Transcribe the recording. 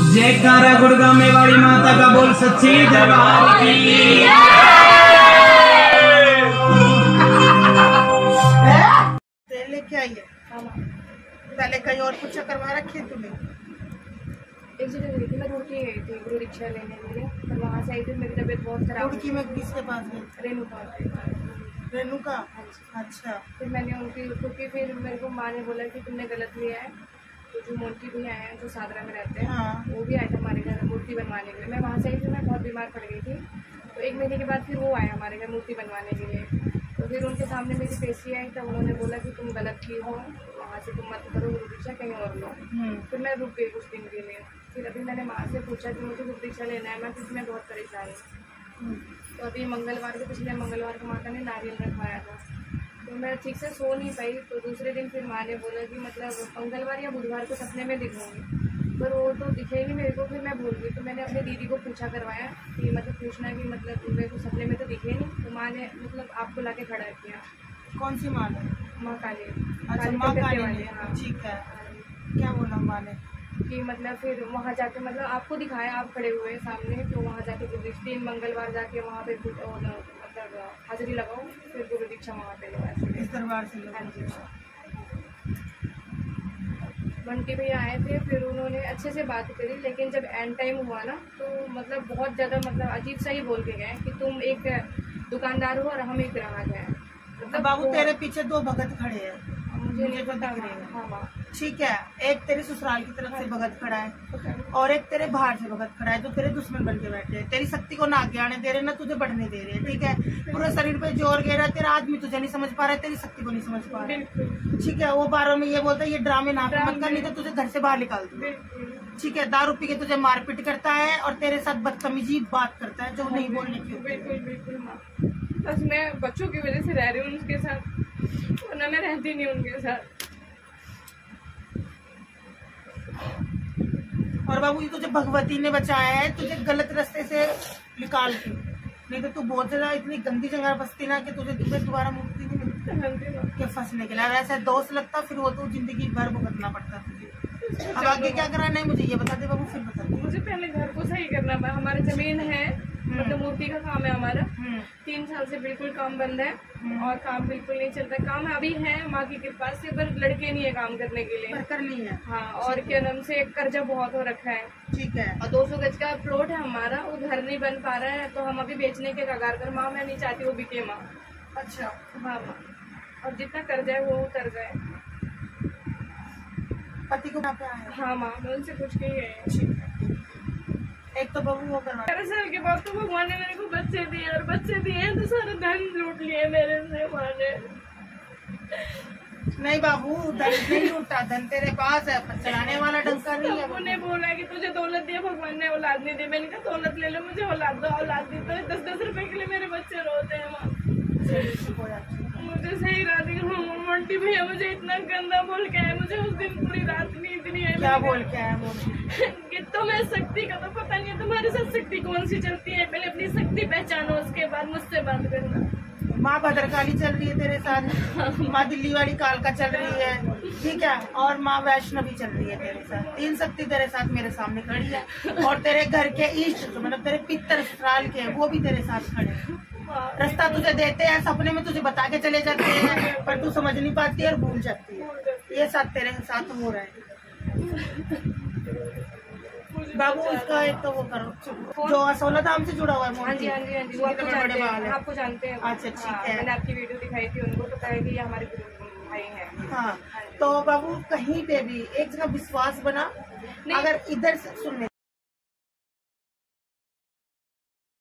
जयकारा गुड़गांव में वाली माता का बोल सच्ची दरबार की। तेल लेके आई है। पहले कहीं और कुछ करवा रखी है तूने? एक जगह गई थी, मैं रुड़की गई थी गुरु दीक्षा लेने के लिए, पर वहाँ से आई थी, मेरी तबीयत बहुत खराब। रुड़की में किसके पास गई? रेणुका। रेणुका? अच्छा। फिर मैंने उनकी, क्योंकि फिर मेरे को माँ ने बोला कि तुमने गलत लिया है, तो जो मोंटी भी आए हैं जो सादरा में रहते हैं, हाँ। वो भी आए थे हमारे घर मूर्ति बनवाने के लिए। मैं वहाँ से आई थी, मैं बहुत बीमार पड़ गई थी, तो 1 महीने के बाद फिर वो आए हमारे घर मूर्ति बनवाने के लिए। तो फिर उनके सामने मेरी पेशी आई, तब उन्होंने बोला कि तुम गलत की हो, वहाँ से तुम मत करो, गुरु दीक्षा कहीं और लो। फिर मैं रुक गई कुछ दिन के लिए। फिर अभी मैंने माँ से पूछा कि मुझे गुरु दीक्षा लेना है, मैं क्योंकि मैं बहुत परेशान हूँ। तो अभी मंगलवार को, पिछले मंगलवार को माता ने नारियल रखवाया था, तो मैं ठीक से सो नहीं पाई। तो दूसरे दिन फिर माँ ने बोला कि मतलब मंगलवार या बुधवार को सपने में दिखूंगी, पर वो तो दिखे नहीं मेरे को। फिर मैं भूल गई, तो मैंने अपनी दीदी को पूछा करवाया कि मतलब पूछना कि मतलब मेरे को सपने में तो दिखे नहीं। तो माँ ने मतलब आपको लाके खड़ा किया। कौन सी माँ ने? माँ काली। अच्छा, माँ काली ने। हाँ ठीक है। क्या बोला माँ ने? कि मतलब फिर वहाँ जाके मतलब आपको दिखाया, आप खड़े हुए सामने, तो वहाँ जाके गुरु दीक्षा 3 मंगलवार जाके वहाँ पे मतलब हाजिरी लगाओ, फिर गुरु दीक्षा वहाँ पे लो। ऐसे इस दरबार से लो। हाँ जी। बंटी भैया आए थे, फिर उन्होंने अच्छे से बात करी, लेकिन जब एंड टाइम हुआ ना, तो मतलब बहुत ज़्यादा मतलब अजीब सा ही बोल के गए कि तुम एक दुकानदार हो और हम एक ग्राहक हैं। मतलब बाबू तेरे पीछे 2 भगत खड़े हैं, मुझे नहीं तो पता। दिख रही है। हाँ माँ। ठीक है। एक तेरे ससुराल की तरफ से भगत खड़ा है और एक तेरे बाहर से भगत खड़ा है, जो तेरे दुश्मन बन के बैठे हैं। तेरी शक्ति को ना आगे आने दे रहे, ना तुझे बढ़ने दे रहे हैं। ठीक है। पूरे शरीर पे जोर गिर रहा है, तेरा आदमी तुझे नहीं समझ पा रहा है, तेरी शक्ति को नहीं समझ पा रहा है। ठीक है। वो बारों में ये बोलता है ये ड्रामे ना मत कर, नहीं तो तुझे घर से बाहर निकाल दूँ। ठीक है। दारू पी के तुझे मारपीट करता है और तेरे साथ बदतमीजी बात करता है, जो नहीं बोलने की। बिल्कुल बिल्कुल माँ, बस मैं बच्चों की वजह से रह रही हूँ उनके साथ, वरना मैं रहती नहीं उनके साथ। और बाबू ये तुझे भगवती ने बचाया है, तुझे गलत रास्ते से निकाल के, नहीं तो तू बहुत ज्यादा इतनी गंदी जगह बसती ना कि तुझे दोबारा मुक्ति नहीं मिलती के फंसने के लिए। ऐसा दोस्त लगता फिर वो तो जिंदगी भर भुगतना पड़ता तुझे। अब आगे क्या करना है मुझे ये बता दे बाबू, फिर बता दे। मुझे पहले घर को सही करना है। हमारी जमीन है, मतलब मूर्ति का काम है हमारा। 3 साल से बिल्कुल काम बंद है और काम बिल्कुल नहीं चलता। काम अभी है माँ की कृपा से, पर लड़के नहीं है काम करने के लिए। करनी है। हाँ, और क्या नाम से कर्जा बहुत हो रखा है। ठीक है। और 200 गज का प्लॉट है हमारा, वो घर नहीं बन पा रहा है, तो हम अभी बेचने के कगार पर। माँ मैं नहीं चाहती वो बिके माँ। अच्छा। हाँ माँ, और जितना कर्जा है वो उतर जाए। पति को पे आया? हाँ माँ, मैं उनसे कुछ नहीं है। एक तो बहू वो करवा। 13 साल के बाद तो भगवान ने मेरे को बच्चे दिए, और बच्चे दिए हैं तो सारे धन लूट लिए मेरे से माँ ने। नहीं बाबू, धन नहीं लूटा, धन तेरे पास है, पर चलाने वाला डंका नहीं है। उन्हें बोला कि तुझे दौलत दिया भगवान ने, औलाद नहीं दी। मैंने कहा दौलत ले लो, मुझे औलाद दो। औलाद दी तो 10-10 रुपए के लिए मेरे बच्चे रोते हैं माँ। मुझे सही रात मोंटी भैया मुझे इतना गंदा बोल के आए, मुझे उस दिन पूरी रात नींद नहीं आई। क्या बोल के आया मोंटी? तो मैं शक्ति का तो पता नहीं है, तुम्हारे साथ शक्ति कौन सी चलती है, पहले अपनी शक्ति पहचानो, उसके बाद मुझसे बात करना। माँ भद्रकाली चल रही है तेरे साथ, माँ दिल्ली वाली कालका चल रही है, ठीक है, और माँ वैष्णवी चल रही है तेरे साथ। 3 शक्ति तेरे साथ मेरे सामने खड़ी है, और तेरे घर के इष्ट मतलब तेरे पितर ससुराल के वो भी तेरे साथ खड़े हैं। रास्ता तुझे देते हैं, सपने में तुझे बता के चले जाते हैं, पर तू समझ नहीं पाती और भूल जाती है। ये साथ तेरे साथ हो रहा है बाबू। उसका एक तो वो करो जो असोला धाम से जुड़ा हुआ है। हाँ जी हाँ जी हाँ जी, वो आपको जानते हैं। अच्छा ठीक है। मैंने आपकी वीडियो दिखाई थी, उनको पता है कि ये हमारे भाई हैं। हाँ, तो बाबू कहीं पे भी एक जगह विश्वास बना, अगर इधर से सुनने